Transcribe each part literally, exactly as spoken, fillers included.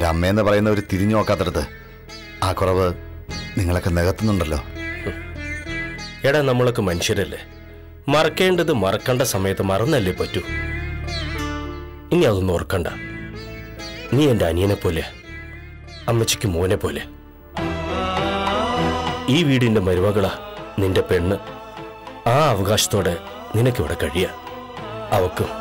ഒരമ്മയെന്ന് പറയുന്ന ഒരു തിരിഞ്ഞു നോക്കാത്തടത്ത് ആ കുറവ് നിങ്ങളൊക്കെ നികത്തുന്നുണ്ടല്ലോ. എടാ, നമ്മളൊക്കെ മനുഷ്യരല്ലേ, മറക്കേണ്ടത് മറക്കേണ്ട സമയത്ത് മറന്നല്ലേ പറ്റൂ. ഇനി അതൊന്നും ഓർക്കണ്ട. നീ എൻ്റെ അനിയനെ പോലെ, അമ്മച്ചിക്ക് മോനെ പോലെ. ഈ വീടിന്റെ മരുമകളാ നിന്റെ പെണ്ണ്. ആ അവകാശത്തോടെ നിനക്കിവിടെ കഴിയാ. അവക്കും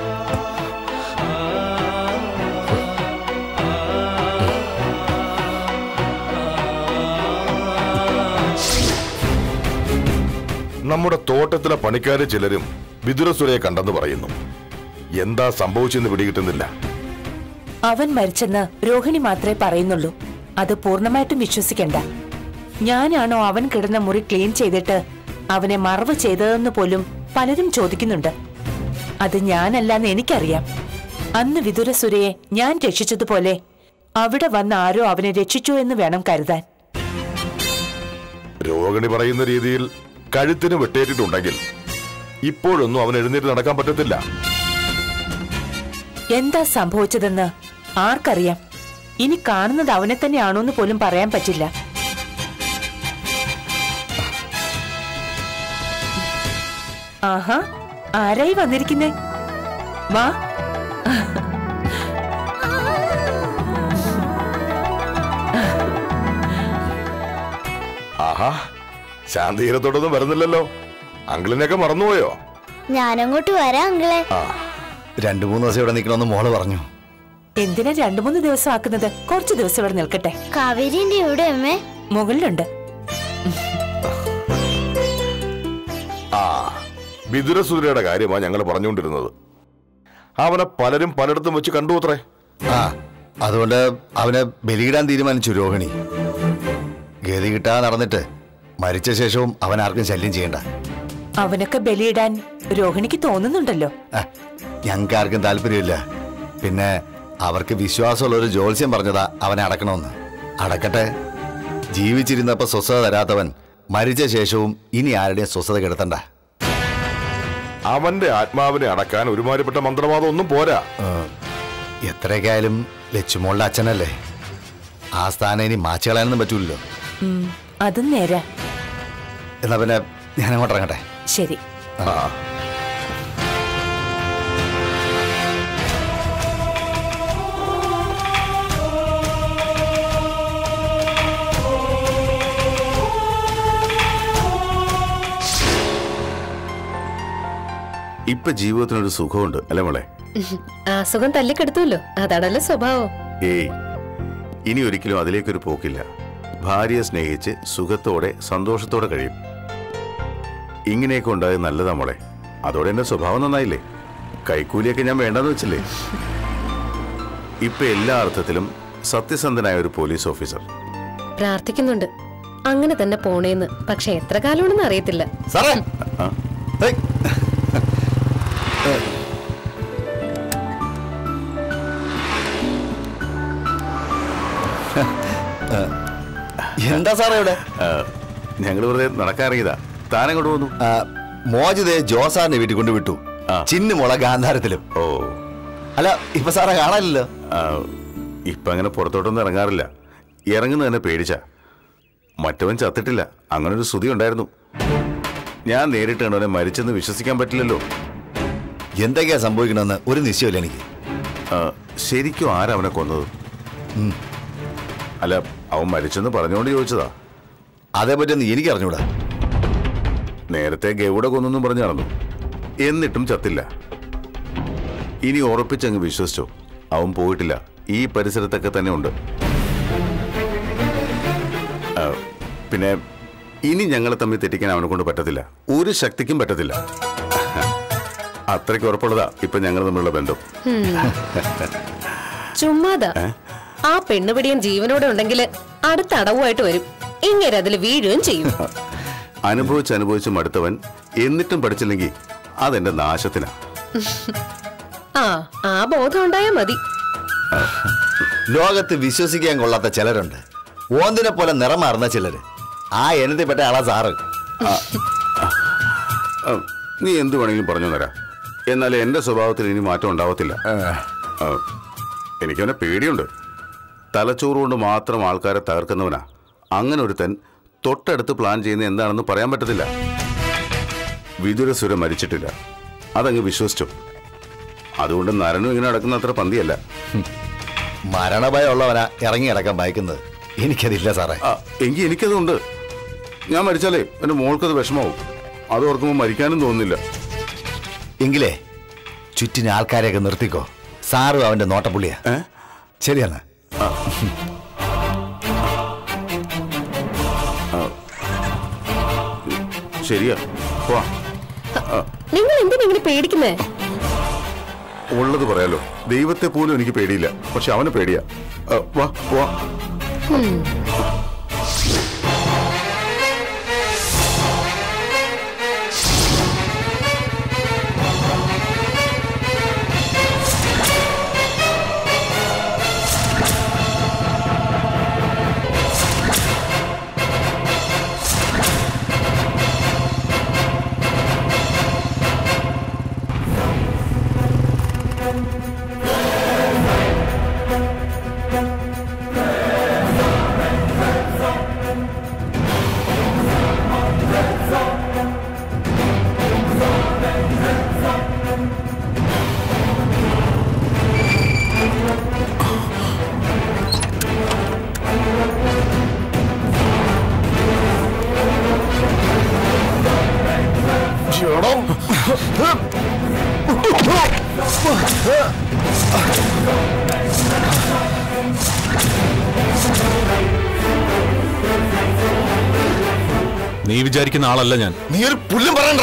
നമ്മുടെ തോട്ടത്തിലെ പണിക്കാരെ ചിലരും വിദുരസുരയെ കണ്ടെന്ന് പറയുന്നു. എന്താ സംഭവിച്ചെന്ന് പിടികിട്ടുന്നില്ല. അവൻ മരിച്ചെന്ന് രോഹിണി മാത്രമേ പറയുന്നുള്ളൂ. അത് പൂർണ്ണമായിട്ടും വിശ്വസിക്കണ്ട. ഞാനാണോ അവൻ കിടന്ന മുറി ക്ലീൻ ചെയ്തിട്ട് അവനെ മറവ് ചെയ്തതെന്ന് പോലും പലരും ചോദിക്കുന്നുണ്ട്. അത് ഞാനല്ലാന്ന് എനിക്കറിയാം. അന്ന് വിദുരസുരയെ ഞാൻ രക്ഷിച്ചതുപോലെ അവിടെ വന്ന ആരോ അവനെ രക്ഷിച്ചു എന്ന് വേണം കരുതാൻ. രോഹിണി പറയുന്ന രീതിയിൽ കഴുത്തിന് വെട്ടേറ്റിട്ടുണ്ടെങ്കിൽ ഇപ്പോഴൊന്നും അവൻ എഴുന്നേറ്റ് നടക്കാൻ പറ്റത്തില്ല. എന്താ സംഭവിച്ചതെന്ന് ആർക്കറിയാം? ഇനി കാണുന്നത് അവനെ തന്നെയാണോന്ന് പോലും പറയാൻ പറ്റില്ല. ആഹാ, ആരായി വന്നിരിക്കുന്നേ? വാ. ആഹാ, ശാന്തീരത്തോടൊന്നും വരുന്നില്ലല്ലോ. അങ്കിളിനെയൊക്കെ മറന്നുപോയോ? ഞാനങ്ങോട്ട് വരാം അങ്കിളെ. രണ്ടു മൂന്ന് ദിവസം ഇവിടെ നിൽക്കണമെന്ന് മോള് പറഞ്ഞു. എന്തിനാ രണ്ടു മൂന്ന് ദിവസം ആക്കുന്നത്? കുറച്ചു ദിവസം ഇവിടെ നിൽക്കട്ടെ. കാവേരിന്റെ എവിടെ അമ്മേ? മുകളിലുണ്ട്. ആ, വിദുരസൂര്യയുടെ കാര്യമാണ് ഞങ്ങൾ പറഞ്ഞുകൊണ്ടിരുന്നത്. അവനെ പലരും പലയിടത്തും വെച്ച് കണ്ടു അത്രേ. ആ, അതുകൊണ്ട് അവനെ ബലിയിടാൻ തീരുമാനിച്ചു രോഹിണി. ഗതി കിട്ടാതെ നടന്നിട്ട് മരിച്ച ശേഷവും അവൻ ആർക്കും ശല്യം ചെയ്യണ്ട. അവനൊക്കെ ബലിയിടാൻ രോഹിണിക്ക് തോന്നുന്നുണ്ടല്ലോ. ഞങ്ങൾക്ക് ആർക്കും താല്പര്യമില്ല. പിന്നെ അവർക്ക് വിശ്വാസമുള്ള ഒരു ജ്യോത്സ്യം പറഞ്ഞതാ അവനെ അടക്കണമെന്ന്. അടക്കട്ടെ. ജീവിച്ചിരുന്നപ്പോ സ്വസ്ഥത തരാത്തവൻ മരിച്ച ശേഷവും ഇനി ആരുടെയും സ്വസ്ഥത കെടുത്തണ്ട. അവന്റെ ആത്മാവിനെ അടക്കാൻ ഒരുമാതിരിപ്പെട്ട മന്ത്രവാദം ഒന്നും പോരാ. എത്രയൊക്കെ ആയാലും ലച്ചുമോളുടെ അച്ഛനല്ലേ. ആ സ്ഥാനം ഇനി മാച്ചു കളയാനൊന്നും പറ്റൂല്ലോ. അതും നേരാ. എന്നാ പിന്നെ ഞാൻ അങ്ങോട്ട് ഇറങ്ങട്ടെ. ശരി. ഇപ്പൊ ജീവിതത്തിനൊരു സുഖമുണ്ട് അല്ലേ മോളെ? ആ സുഖം തല്ലിക്കെടുത്തുല്ലോ, അതാണല്ലോ സ്വഭാവം. ഏയ്, ഇനി ഒരിക്കലും അതിലേക്കൊരു പോക്കില്ല. ഭാര്യയെ സ്നേഹിച്ച് സുഖത്തോടെ സന്തോഷത്തോടെ കഴിയും. ഇങ്ങനെയൊക്കെ ഉണ്ടായത് നല്ലതാ മോളെ. അതോടെ എന്റെ സ്വഭാവം നന്നായില്ലേ? കൈക്കൂലിയൊക്കെ ഞാൻ വേണ്ടെന്ന് വെച്ചില്ലേ? ഇപ്പൊ എല്ലാ അർത്ഥത്തിലും സത്യസന്ധനായ ഒരു പോലീസ് ഓഫീസർ. പ്രാർത്ഥിക്കുന്നുണ്ട് അങ്ങനെ തന്നെ പോണേന്ന്. പക്ഷെ എത്ര കാലമാണെന്ന് അറിയത്തില്ല. എന്താ സാറേ ഇവിടെ? ഞങ്ങൾ വെറുതെ നടക്കാറിയതാ. താനങ്ങോട്ട് പോന്നു. മോജിതെ ജോസാറിന്റെ വീട്ടിൽ കൊണ്ട് വിട്ടു. ചിന്നുമോള ഗാന്ധാരത്തിലും. ഓ, അല്ല ഇപ്പൊ സാറെ കാണാനില്ലല്ലോ. ഇപ്പൊ അങ്ങനെ പുറത്തോട്ടൊന്നും ഇറങ്ങാറില്ല. ഇറങ്ങുന്നത് തന്നെ പേടിച്ച. മറ്റവൻ ചത്തിട്ടില്ല, അങ്ങനെ ഒരു ശ്രുതി ഉണ്ടായിരുന്നു. ഞാൻ നേരിട്ട് കണ്ടവനെ മരിച്ചെന്ന് വിശ്വസിക്കാൻ പറ്റില്ലല്ലോ. എന്തൊക്കെയാ സംഭവിക്കണമെന്ന് ഒരു നിശ്ചയമില്ല എനിക്ക്. ശരിക്കും ആരവനെ കൊന്നത്? അല്ല, അവൻ മരിച്ചെന്ന് പറഞ്ഞുകൊണ്ട് ചോദിച്ചതാ. അതേപറ്റി എനിക്ക് അറിഞ്ഞൂടാ. നേരത്തെ ഗൗഡ കൊന്നെന്നും പറഞ്ഞു നടന്നു. എന്നിട്ടും ചത്തില്ല. ഇനി ഉറപ്പിച്ചങ്ങ് വിശ്വസിച്ചോ, അവൻ പോയിട്ടില്ല. ഈ പരിസരത്തൊക്കെ തന്നെ ഉണ്ട്. പിന്നെ ഇനി ഞങ്ങളെ തമ്മിൽ തെറ്റിക്കാൻ അവനെ കൊണ്ട് പറ്റത്തില്ല. ഒരു ശക്തിക്കും പറ്റത്തില്ല. അത്രയ്ക്ക് ഉറപ്പുള്ളതാ ഇപ്പൊ ഞങ്ങൾ തമ്മിലുള്ള ബന്ധം. ചുമ്മാതാ. ആ പെണ്ണുപിടിയൻ ജീവനോടെ ഉണ്ടെങ്കിൽ അടുത്ത അടവുമായിട്ട് വരും. ഇങ്ങനെ അതിൽ വീഴുകയും ചെയ്യും. അനുഭവിച്ച് അനുഭവിച്ച് മടുത്തവൻ എന്നിട്ടും പഠിച്ചില്ലെങ്കിൽ അതെന്റെ നാശത്തിനാ. ആ ആ ബോധം ഉണ്ടായാ മതി. ലോകത്ത് വിശ്വസിക്കാൻ കൊള്ളാത്ത ചിലരുണ്ട്. ഓന്തിനെ പോലെ നിറം മാറുന്ന ചിലര്. ആ എണ്ണത്തിൽപ്പെട്ട ആളാ സാറ്. നീ എന്ത് വേണമെങ്കിലും പറഞ്ഞു തരാം. എന്നാൽ എന്റെ സ്വഭാവത്തിൽ ഇനി മാറ്റം ഉണ്ടാവത്തില്ല. എനിക്കവനെ പേടിയുണ്ട്. തലച്ചോറുകൊണ്ട് മാത്രം ആൾക്കാരെ തകർക്കുന്നവനാ. അങ്ങനെ ഒരുത്തൻ തൊട്ടടുത്ത് പ്ലാൻ ചെയ്യുന്നത് എന്താണെന്ന് പറയാൻ പറ്റത്തില്ല. വിദുരസുര മരിച്ചിട്ടില്ല, അതങ്ങ് വിശ്വസിച്ചു. അതുകൊണ്ട് നരനും ഇങ്ങനെ നടക്കുന്ന അത്ര പന്തിയല്ല. മരണഭയമുള്ളവനാ ഇറങ്ങി കിടക്കാൻ ഭയക്കുന്നത്. എനിക്കതില്ല സാറേ. എങ്കിൽ എനിക്കതുണ്ട്. ഞാൻ മരിച്ചാലേ എൻ്റെ മോൾക്കത് വിഷമാവും. അത് ഓർക്കുമ്പോൾ മരിക്കാനും തോന്നുന്നില്ല. എങ്കിലേ ചുറ്റിന് ആൾക്കാരെയൊക്കെ നിർത്തിക്കോ. സാറും അവന്റെ നോട്ടപ്പുള്ളിയാ. ശരിയാണ്. ശരിയാ. നിങ്ങൾ എന്തിനെ പേടിക്കുന്നേ? ഉള്ളത് പറയാലോ, ദൈവത്തെ പോലും എനിക്ക് പേടിയില്ല, പക്ഷെ അവന് പേടിയാ. വാ വാ. നീ വിചാരിക്കുന്ന ആളല്ല ഞാൻ. നീ ഒരു പുല്ലും പറയണ്ട.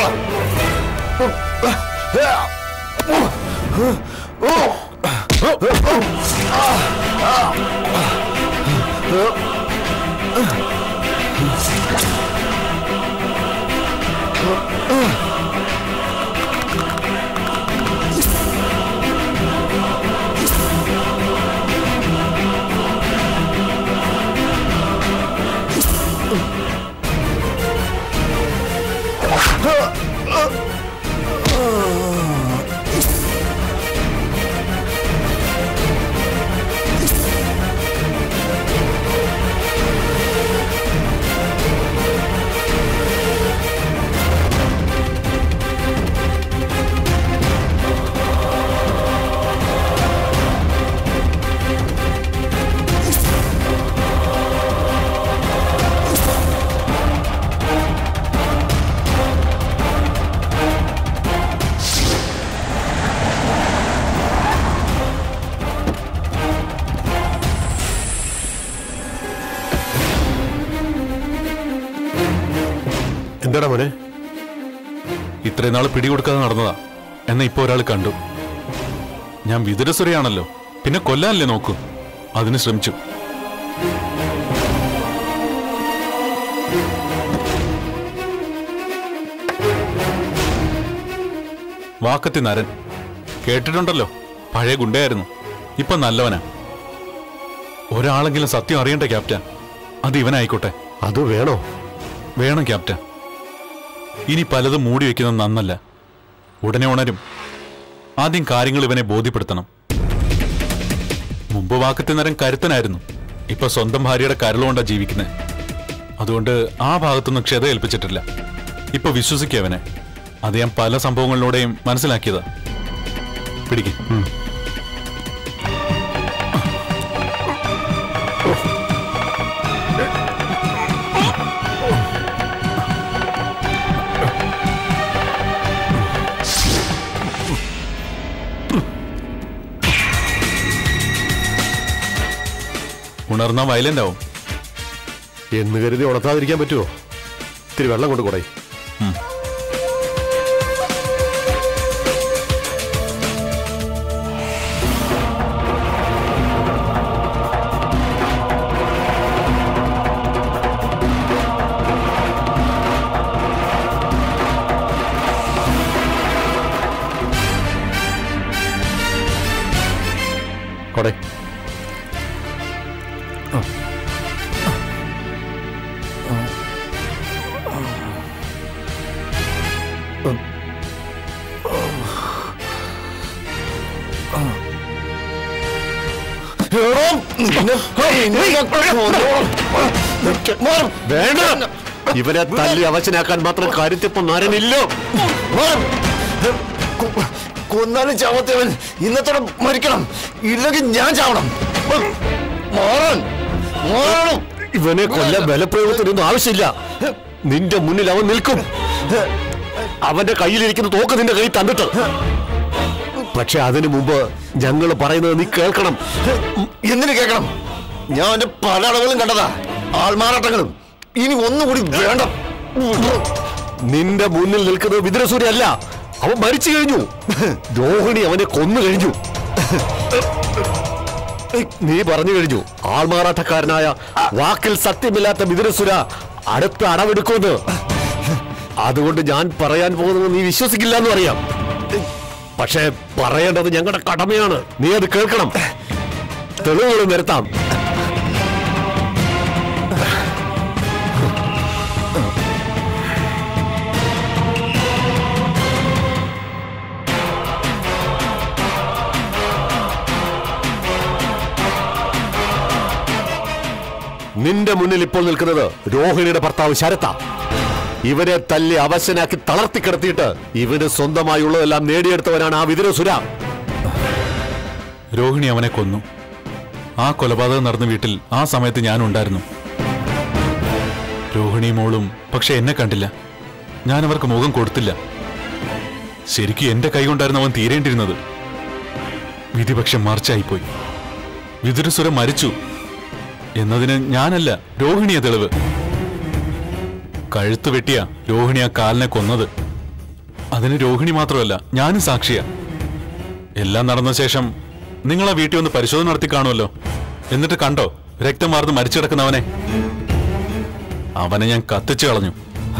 എന്താടാ മോനെ? ഇത്രയും നാള് പിടികൊടുക്കാതെ നടന്നതാ. എന്നാ ഇപ്പൊ ഒരാൾ കണ്ടു. ഞാൻ വിതുരസുരയാണല്ലോ, പിന്നെ കൊല്ലാനല്ലേ നോക്കൂ. അതിന് ശ്രമിച്ചു. വാക്കത്തി നരൻ കേട്ടിട്ടുണ്ടല്ലോ, പഴയ ഗുണ്ടയായിരുന്നു, ഇപ്പൊ നല്ലവനാ. ഒരാളെങ്കിലും സത്യം അറിയണ്ടേ ക്യാപ്റ്റൻ? അത് ഇവനായിക്കോട്ടെ. അത് വേണോ? വേണം ക്യാപ്റ്റൻ. ഇനി പലതും മൂടി വെക്കുന്നത് നന്നല്ല. ഉടനെ ഉണരും. ആദ്യം കാര്യങ്ങൾ ഇവനെ ബോധ്യപ്പെടുത്തണം. മുമ്പ് വാക്കത്തി നരൻ കരുത്തനായിരുന്നു, ഇപ്പൊ സ്വന്തം ഭാര്യയുടെ കരളുകൊണ്ടാ ജീവിക്കുന്നത്. അതുകൊണ്ട് ആ ഭാഗത്തൊന്നും ക്ഷത ഏൽപ്പിച്ചിട്ടില്ല. ഇപ്പൊ വിശ്വസിക്കവനെ. അത് ഞാൻ പല സംഭവങ്ങളിലൂടെയും മനസ്സിലാക്കിയതാ. പിടിക്കും. ഉണർന്നാ വയലന്റ് ആവും എന്ന് കരുതി ഉണർത്താതിരിക്കാൻ പറ്റുമോ? ഇത്തിരി വെള്ളം കൊണ്ട് കൂടെ. കൊടേ. വേണ്ട, ഇവനെ തല്ലി അവശനാക്കാൻ മാത്രം കാര്യത്തിപ്പോ നാരനില്ലോ. കൊന്നാലും ചാവത്തവൻ ഇന്നത്തോടെ മരിക്കണം, ഇല്ലെങ്കിൽ ഞാൻ ചാവണം. ഇവനെ കൊല്ലാൻ ബലപ്രയോഗത്തിനൊന്നും ആവശ്യമില്ല. നിന്റെ മുന്നിൽ അവൻ നിൽക്കും. അവന്റെ കയ്യിലിരിക്കുന്ന തോക്ക് നിന്റെ കയ്യിൽ തന്നിട്ട്. പക്ഷെ അതിനു മുമ്പ് ഞങ്ങൾ പറയുന്നത് നീ കേൾക്കണം. എന്തിനു കേൾക്കണം? ഞാൻ എന്റെ പല അളവുകളും കണ്ടതാ, ആൾമാറാട്ടങ്ങളും. ഇനി ഒന്നുകൂടി വേണ്ട. നിന്റെ മുന്നിൽ നിൽക്കുന്നത് വിതുരസൂര്യ അല്ല, അവൻ മരിച്ചു കഴിഞ്ഞു. രോഹിണി അവനെ കൊന്നു കഴിഞ്ഞു. നീ പറഞ്ഞു കഴിഞ്ഞു ആൾമാറാട്ടക്കാരനായ വാക്കിൽ സത്യമില്ലാത്ത വിതുരസുര അടുത്ത അടവെടുക്കുമെന്ന്. അതുകൊണ്ട് ഞാൻ പറയാൻ പോകുന്നത് നീ വിശ്വസിക്കില്ല എന്ന് അറിയാം. പക്ഷേ പറയേണ്ടത് ഞങ്ങളുടെ കടമയാണ്. നീ അത് കേൾക്കണം. തെളിവുകൾ നിരത്താം. നിന്റെ മുന്നിൽ ഇപ്പോൾ നിൽക്കുന്നത് രോഹിണിയുടെ ഭർത്താവ് ശരത്ത. ഇവരെ തല്ലി അവശനാക്കി തളർത്തി കിടത്തിയിട്ട് ഇവന് സ്വന്തമായുള്ളതെല്ലാം നേടിയെടുത്തവനാണ് ആ വിതുരസുര. രോഹിണി അവനെ കൊന്നു. ആ കൊലപാതകം നടന്ന വീട്ടിൽ ആ സമയത്ത് ഞാൻ ഉണ്ടായിരുന്നു. രോഹിണി മോളും പക്ഷെ എന്നെ കണ്ടില്ല. ഞാൻ അവർക്ക് മുഖം കൊടുത്തില്ല. ശരിക്കും എന്റെ കൈ കൊണ്ടായിരുന്നു അവൻ തീരേണ്ടിരുന്നത്. വിധിപക്ഷം മറിച്ചായിപ്പോയി. വിതുരസുര മരിച്ചു എന്നതിന് ഞാനല്ല, രോഹിണിയ തെളിവ്. കഴുത്ത് വെട്ടിയ രോഹിണി ആ കാലിനെ കൊന്നത്. അതിന് രോഹിണി മാത്രമല്ല, ഞാനും സാക്ഷിയാ. എല്ലാം നടന്ന ശേഷം നിങ്ങൾ ആ വീട്ടിൽ ഒന്ന് പരിശോധന നടത്തി കാണുമല്ലോ. എന്നിട്ട് കണ്ടോ രക്തം വാർന്ന് മരിച്ചു കിടക്കുന്നവനെ? അവനെ ഞാൻ കത്തിച്ചു കളഞ്ഞു.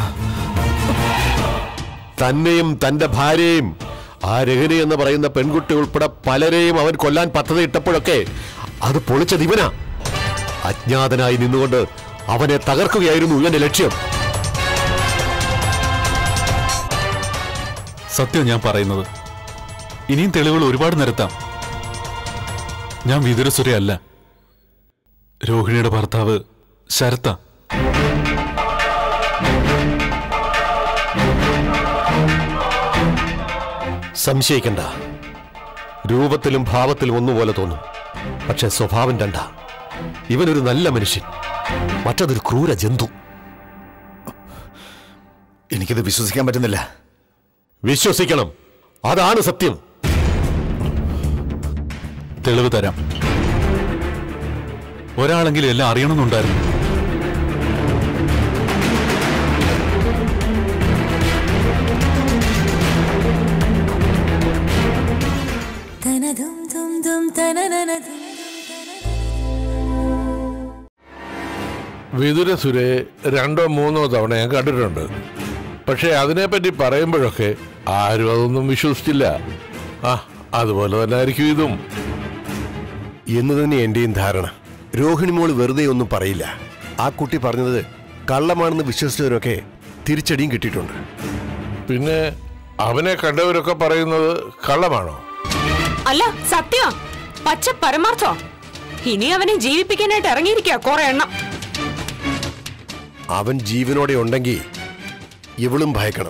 തന്നെയും തന്റെ ഭാര്യയും ആ രഹനി എന്ന് പറയുന്ന പെൺകുട്ടി ഉൾപ്പെടെ പലരെയും അവൻ കൊല്ലാൻ പദ്ധതി ഇട്ടപ്പോഴൊക്കെ അത് പൊളിച്ചത് ഇവനാ. അജ്ഞാതനായി നിന്നുകൊണ്ട് അവനെ തകർക്കുകയായിരുന്നു ഇവന്റെ ലക്ഷ്യം. സത്യം ഞാൻ പറയുന്നത്. ഇനിയും തെളിവുകൾ ഒരുപാട് നിരത്താം. ഞാൻ വിതുരസുരയല്ല, രോഹിണിയുടെ ഭർത്താവ് ശരത്ത. സംശയിക്കണ്ട. രൂപത്തിലും ഭാവത്തിലും ഒന്നുപോലെ തോന്നും, പക്ഷെ സ്വഭാവം രണ്ടാ. ഇവനൊരു നല്ല മനുഷ്യൻ, മറ്റതൊരു ക്രൂര ജന്തു. എനിക്കിത് വിശ്വസിക്കാൻ പറ്റുന്നില്ല. വിശ്വസിക്കണം, അതാണ് സത്യം. തെളിവ് തരാം. ഒരാളെങ്കിലും എല്ലാം അറിയണമെന്നുണ്ടായിരുന്നു. വിതുരസുരെ രണ്ടോ മൂന്നോ തവണ ഞാൻ കണ്ടിട്ടുണ്ട്. പക്ഷെ അതിനെപ്പറ്റി പറയുമ്പോഴൊക്കെ ആരും അതൊന്നും വിശ്വസിച്ചില്ല. ആ അതുപോലെ തന്നെ ആയിരിക്കും ഇതും എന്ന് തന്നെ എന്റെയും ധാരണ. രോഹിണി മോള് വെറുതെ ഒന്നും പറയില്ല. ആ കുട്ടി പറഞ്ഞത് കള്ളമാണെന്ന് വിശ്വസിച്ചവരൊക്കെ തിരിച്ചടിയും കിട്ടിയിട്ടുണ്ട്. പിന്നെ അവനെ കണ്ടവരൊക്കെ പറയുന്നത് കള്ളമാണോ? അല്ല, സത്യം, പച്ച പരമാർത്ഥോ. ഇനി അവനെ ജീവിപ്പിക്കാനായിട്ട് ഇറങ്ങിയിരിക്കുക കുറെ എണ്ണം. അവൻ ജീവനോടെ ഉണ്ടെങ്കിൽ ഇവളും ഭയക്കണം.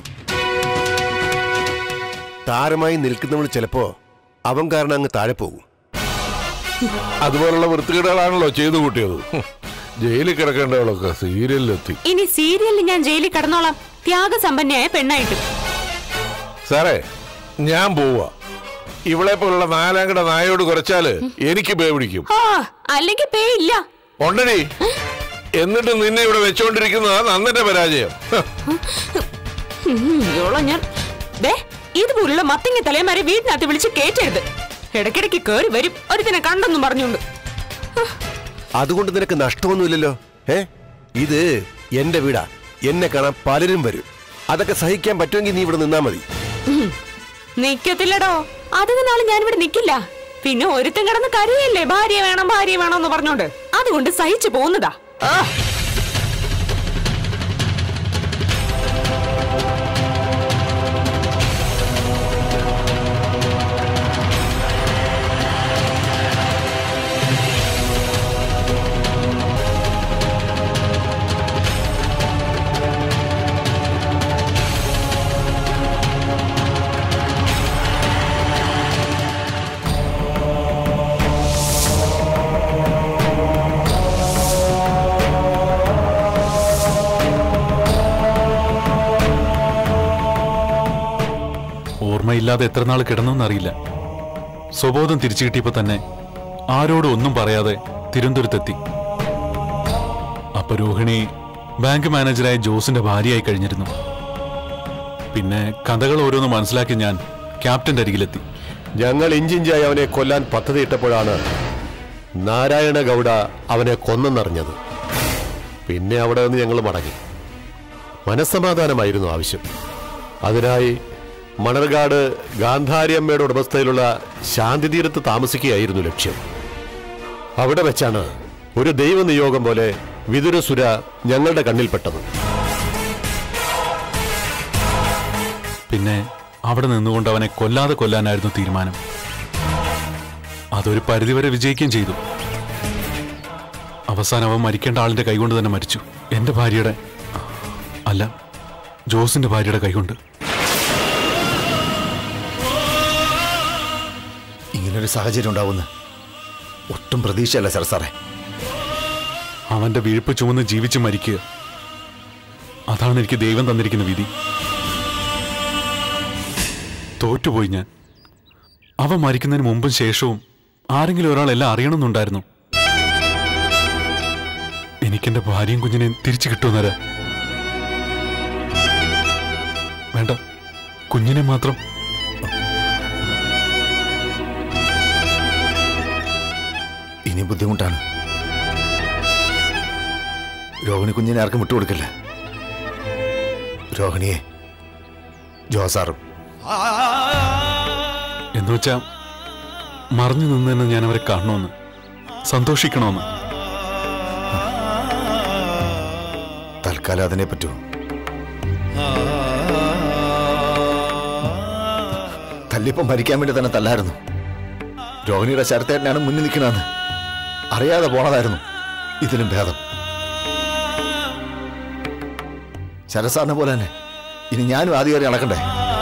താരമായി നിൽക്കുന്നവൾ ചിലപ്പോ അവൻ കാരണം അങ്ങ് താഴെ പോകും. അതുപോലുള്ള വൃത്തികേടുകളാണല്ലോ ചെയ്തു കൂട്ടിയത്. ജയിലിൽ കിടക്കേണ്ടവളൊക്കെ സീരിയലിലെത്തി. ഇനി സീരിയലിൽ ഞാൻ ജയിലിൽ കിടന്നോളാം, ത്യാഗസമ്പന്നയായ പെണ്ണായിട്ട്. സാറേ, ഞാൻ പോവാ. ഇവളെ പോലുള്ള നാലാംകട നായോട് കുറച്ചാല് എനിക്ക് പേ പിടിക്കും. അല്ലെങ്കിൽ പേ ഇല്ല. ഉണ്ടടി. എന്നിട്ട് നിന്നെ ഇവിടെ വെച്ചോണ്ടിരിക്കുന്നതാണ് അന്നത്തെ പരാജയം. ഞാൻ ഇതുപോലുള്ള മത്തിങ്ങ തലയമാരെ വീട്ടിനകത്ത് വിളിച്ച് കേറ്റരുത്. ഇടയ്ക്കിടയ്ക്ക് കേറി വരും ഒരുത്തിനെ കണ്ടെന്നും പറഞ്ഞുകൊണ്ട്. അതുകൊണ്ട് നിനക്ക് നഷ്ടമൊന്നുമില്ലല്ലോ. ഏ ഇത് എന്റെ വീടാ, എന്നെ കാണാൻ പലരും വരും. അതൊക്കെ സഹിക്കാൻ പറ്റുമെങ്കിൽ നീ ഇവിടെ നിന്നാ മതി. നിക്കത്തില്ലടോ, അധിക നാള് ഞാനിവിടെ നിക്കില്ല. പിന്നെ ഒരുത്തൻ കിടന്ന് കരയല്ലേ ഭാര്യ വേണം ഭാര്യ വേണം എന്ന് പറഞ്ഞോണ്ട്. അതുകൊണ്ട് സഹിച്ചു പോകുന്നതാ. ഓർമ്മയില്ലാതെ എത്ര നാൾ കിടന്നറിയില്ല. സ്വബോധം തിരിച്ചു കിട്ടിയപ്പോ തന്നെ ആരോടും ഒന്നും പറയാതെ തിരുവനന്തപുരത്തെത്തി. അപ്പൊ രോഹിണി ബാങ്ക് മാനേജറായ ജോസിന്റെ ഭാര്യയായി കഴിഞ്ഞിരുന്നു. പിന്നെ കഥകൾ ഓരോന്ന് മനസ്സിലാക്കി ഞാൻ ക്യാപ്റ്റന്റെ അരികിലെത്തി. ഞങ്ങൾ ഇഞ്ചിഞ്ചായി അവനെ കൊല്ലാൻ പദ്ധതിയിട്ടപ്പോഴാണ് നാരായണ ഗൗഡ അവനെ കൊന്നെന്നറിഞ്ഞത്. പിന്നെ അവിടെ നിന്ന് ഞങ്ങൾ മടങ്ങി. മനസ്സമാധാനമായിരുന്നു ആവശ്യം. അതിനായി മണർകാട് ഗാന്ധാരി അമ്മയുടെ ഉടമസ്ഥയിലുള്ള ശാന്തിതീരത്ത് താമസിക്കുകയായിരുന്നു ലക്ഷ്യം. അവിടെ വെച്ചാണ് ഒരു ദൈവനിയോഗം പോലെ വിതുരസുര ഞങ്ങളുടെ കണ്ണിൽപ്പെട്ടത്. പിന്നെ അവിടെ നിന്നുകൊണ്ട് അവനെ കൊല്ലാതെ കൊല്ലാനായിരുന്നു തീരുമാനം. അതൊരു പരിധിവരെ വിജയിക്കുകയും ചെയ്തു. അവസാനം അവൻ മരിക്കേണ്ട ആളിന്റെ കൈകൊണ്ട് തന്നെ മരിച്ചു. എന്റെ ഭാര്യയുടെ അല്ല, ജോസിന്റെ ഭാര്യയുടെ കൈകൊണ്ട്. ഇങ്ങനൊരു സാഹചര്യം ഉണ്ടാവുന്ന ഒട്ടും പ്രതീക്ഷയല്ല സർ സാറേ. അവന്റെ വീഴ്പ്പ് ചുമന്ന് ജീവിച്ച് മരിക്കുക, അതാണ് എനിക്ക് ദൈവം തന്നിരിക്കുന്ന വിധി. തോറ്റുപോയി ഞാൻ. അവൻ മരിക്കുന്നതിന് മുമ്പും ശേഷവും ആരെങ്കിലും ഒരാൾ എല്ലാം അറിയണമെന്നുണ്ടായിരുന്നു. എനിക്കെന്റെ ഭാര്യയും കുഞ്ഞിനെയും തിരിച്ചു കിട്ടുമെന്നര വേണ്ട, കുഞ്ഞിനെ മാത്രം. ഇനി ബുദ്ധിമുട്ടാണ്. രോഹിണി കുഞ്ഞിനെ ആർക്കും വിട്ടുകൊടുക്കില്ല. രോഹിണിയെ ജോസാറും എന്നുവെച്ചാ മറിഞ്ഞു നിന്ന് തന്നെ ഞാൻ അവരെ കാണണമെന്ന്, സന്തോഷിക്കണമെന്ന്. തൽക്കാലം അതിനെ പറ്റൂ. തല്ലിപ്പം മരിക്കാൻ വേണ്ടി തന്നെ തല്ലായിരുന്നു. രോഹിണിയുടെ ശരത്തേട്ടനാണ് മുന്നിൽ നിൽക്കണമെന്ന് അറിയാതെ പോണതായിരുന്നു ഇതിനും ഭേദം. ശരസാറിനെ പോലെ തന്നെ ഇനി ഞാനും ആദ്യം കയറി നടക്കണ്ടേ?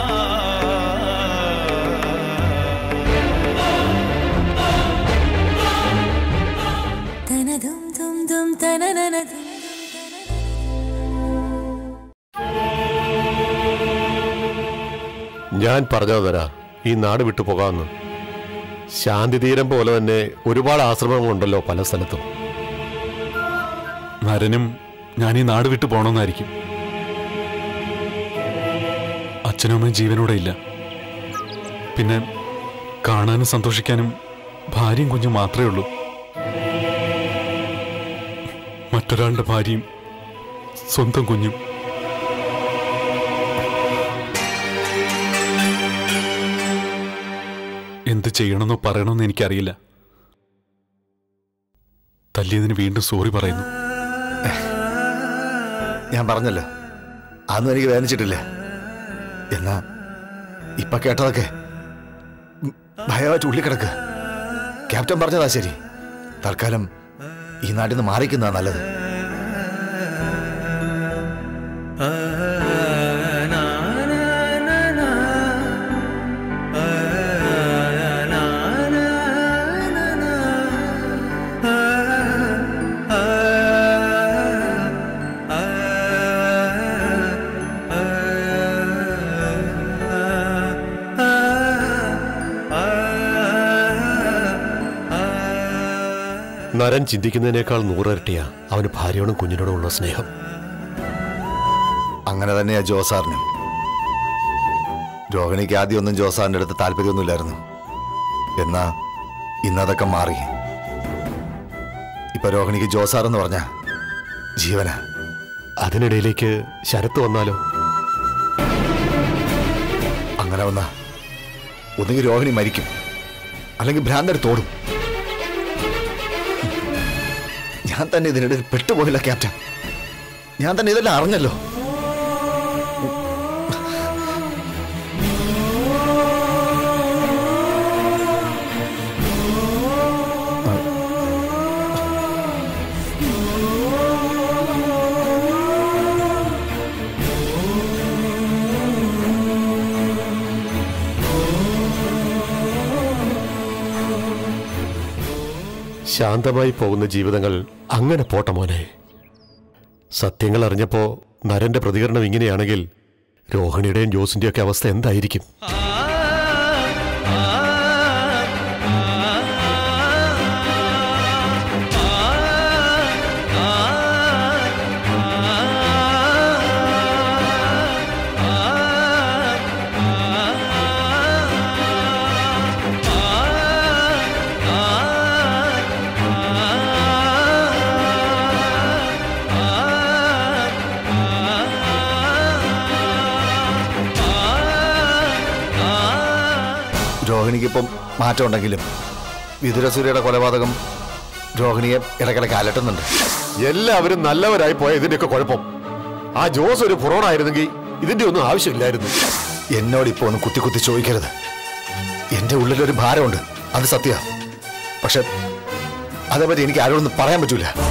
ഞാൻ പറഞ്ഞത് തരാ, ഈ നാട് വിട്ടു പോകാമെന്ന്. ശാന്തിതീരം പോലെ തന്നെ ഒരുപാട് ആശ്രമങ്ങളുണ്ടല്ലോ പല സ്ഥലത്തും. നരനും ഞാൻ ഈ നാട് വിട്ടു പോകണമെന്നായിരിക്കും. അച്ഛനും അമ്മയും ജീവനോടെ ഇല്ല. പിന്നെ കാണാനും സന്തോഷിക്കാനും ഭാര്യയും കുഞ്ഞും മാത്രമേ ഉള്ളൂ. മറ്റൊരാളുടെ ഭാര്യയും സ്വന്തം കുഞ്ഞും. എന്ത് ചെയ്യണമെന്നോ പറയണമെന്നോ എനിക്കറിയില്ല. തല്ലിയതിന് വീണ്ടും സോറി പറയുന്നു. ഞാൻ പറഞ്ഞല്ലോ, അതൊന്നും എനിക്ക് വേദനിച്ചിട്ടില്ല. എന്നാ ഇപ്പൊ കേട്ടതൊക്കെ ഭയമായിട്ട് ഉള്ളിക്കിടക്കുക. ക്യാപ്റ്റൻ പറഞ്ഞതാ ശരി. തൽക്കാലം ഈ നാട്ടിൽ നിന്ന് മാറിക്കുന്നതാ നല്ലത്. നരൻ ചിന്തിക്കുന്നതിനേക്കാൾ നൂറിരട്ടിയാ അവന് ഭാര്യയോടും കുഞ്ഞിനോടും ഉള്ള സ്നേഹം. അങ്ങനെ തന്നെയാ ജോസാറിനും. രോഹിണിക്ക് ആദ്യം ഒന്നും ജോസാറിന്റെ അടുത്ത് താല്പര്യമൊന്നുമില്ലായിരുന്നു. എന്നാ ഇന്നതൊക്കെ മാറി. ഇപ്പൊ രോഹിണിക്ക് ജോസാർ എന്ന് പറഞ്ഞ ജീവന. അതിനിടയിലേക്ക് ശരത്ത് വന്നാലോ? അങ്ങനെ വന്ന ഒന്നുകിൽ രോഹിണി മരിക്കും, അല്ലെങ്കിൽ ഭ്രാന്തടുത്തോടും. ഞാൻ തന്നെ ഇതിനിടയിൽ പെട്ടുപോയില്ല ക്യാപ്റ്റൻ. ഞാൻ തന്നെ ഇതെല്ലാം അറിഞ്ഞല്ലോ. ശാന്തമായി പോകുന്ന ജീവിതങ്ങൾ അങ്ങനെ പോട്ടെ മോനെ. സത്യങ്ങൾ അറിഞ്ഞപ്പോ നരന്റെ പ്രതികരണം ഇങ്ങനെയാണെങ്കിൽ രോഹിണിയുടെയും ജോസിന്റെയും ഒക്കെ അവസ്ഥ എന്തായിരിക്കും? രോഹിണിക്കിപ്പം മാറ്റം ഉണ്ടെങ്കിലും വിതുരസൂര്യയുടെ കൊലപാതകം രോഹിണിയെ ഇടയ്ക്കിടയ്ക്ക് അലട്ടുന്നുണ്ട്. എല്ലാവരും നല്ലവരായി പോയ ഇതിന്റെയൊക്കെ കുഴപ്പം. ആ ജോസ് ഒരു പുറോണായിരുന്നെങ്കിൽ ഇതിന്റെ ഒന്നും ആവശ്യമില്ലായിരുന്നു. എന്നോട് ഇപ്പോൾ ഒന്ന് കുത്തി കുത്തി ചോദിക്കരുത്. എന്റെ ഉള്ളിലൊരു ഭാരമുണ്ട്, അത് സത്യ. പക്ഷെ അതേപറ്റി എനിക്ക് ആരോടൊന്നും പറയാൻ പറ്റൂല.